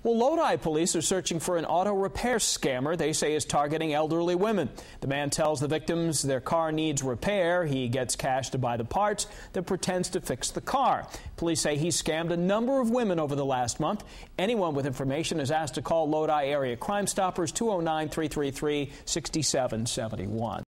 Well, Lodi police are searching for an auto repair scammer they say is targeting elderly women. The man tells the victims their car needs repair. He gets cash to buy the parts, then pretends to fix the car. Police say he scammed a number of women over the last month. Anyone with information is asked to call Lodi Area Crime Stoppers 209-333-6771.